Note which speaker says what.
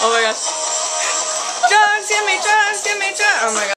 Speaker 1: Oh my gosh. Drugs, give me drugs, give me drugs. Oh my god.